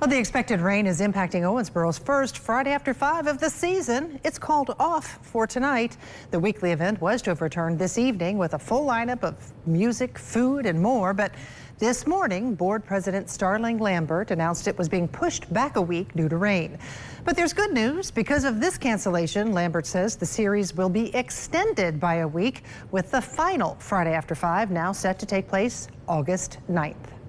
Well, the expected rain is impacting Owensboro's first Friday after 5 of the season. It's called off for tonight. The weekly event was to have returned this evening with a full lineup of music, food, and more. But this morning, board president Starling Lambert announced it was being pushed back a week due to rain. But there's good news. Because of this cancellation, Lambert says the series will be extended by a week, with the final Friday after 5 now set to take place August 9th.